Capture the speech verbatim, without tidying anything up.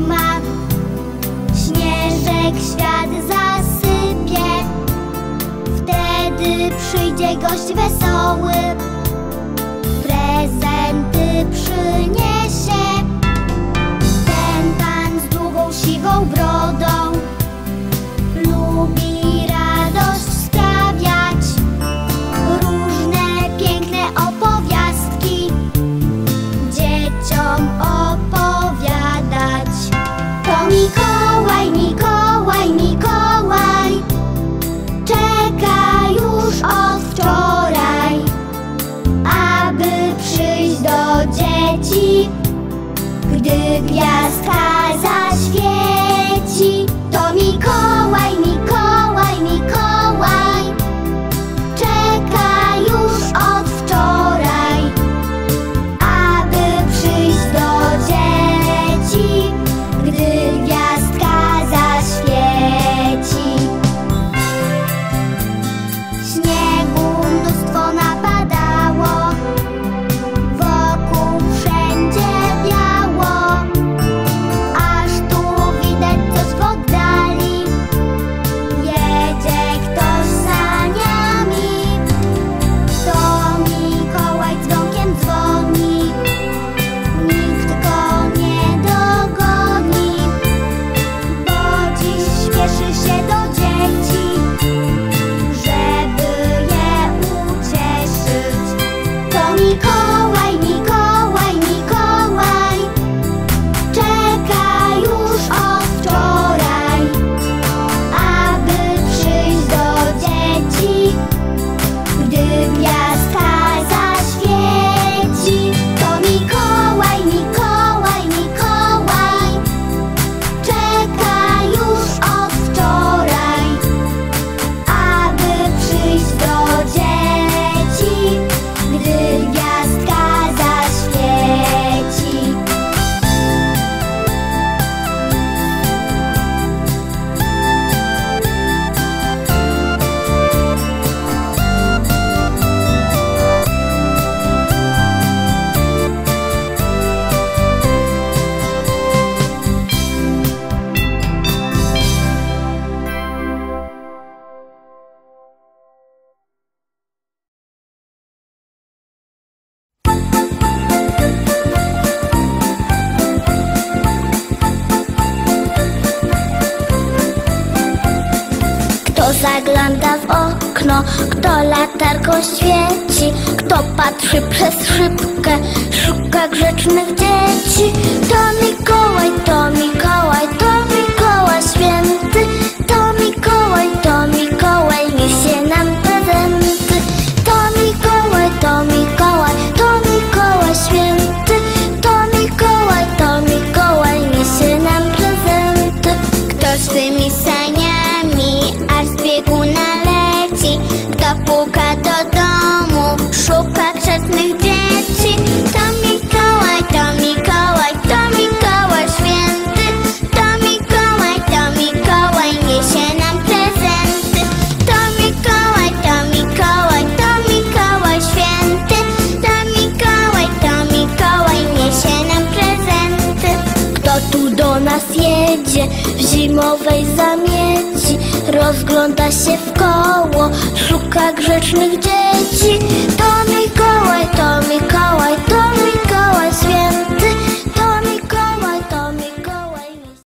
ma. Śnieżek świat zasypie, wtedy przyjdzie gość wesoły, prezenty przyniesie. Ten pan z długą siwą brodą lubi radość sprawiać, różne piękne opowiastki dzieciom opowiadać. To Mikołaj, Mikołaj, Mikołaj czeka już od wczoraj, aby przyjść do dzieci, gdy gwiazdka zaświeci. To Mikołaj, Mikołaj, Mikołaj czeka już od wczoraj, aby przyjść do dzieci, gdy gwiazdka zaświeci. Śniegu mnóstwo napadało, wokół wszędzie biało, aż tu widać coś w oddali, jedzie ktoś saniami. To Mikołaj dzwonkiem dzwoni, nikt go nie dogoni, bo dziś śpieszy się do dzieci, żeby je ucieszyć. To Mikołaj, Mikołaj, Mikołaj czeka już od wczoraj, aby przyjść do dzieci, gdy gwiazdka zaświeci. To Mikołaj, Mikołaj, Mikołaj czeka już od wczoraj, aby przyjść do dzieci, gdy gwiazdka zaświeci. Kto zagląda w okno, kto latarką świeci, kto patrzy przez szybkę, szuka grzecznych dzieci. To Mikołaj, to Mikołaj, to Mikołaj święty. To Mikołaj, to Mikołaj niesie nam prezenty. To Mikołaj, to Mikołaj, to Mikołaj święty. To Mikołaj, to Mikołaj niesie nam prezenty. Kto z tymi saniami aż z bieguna leci, kto puka do domu, szuka grzecznych dzieci. To Mikołaj, to Mikołaj, to Mikołaj święty. To Mikołaj, to Mikołaj niesie nam prezenty. To Mikołaj, to Mikołaj, to Mikołaj święty. To Mikołaj, to Mikołaj niesie nam prezenty. Kto tu do nas jedzie w zimowej zamieci, rozgląda się w koło, szuka grzecznych dzieci.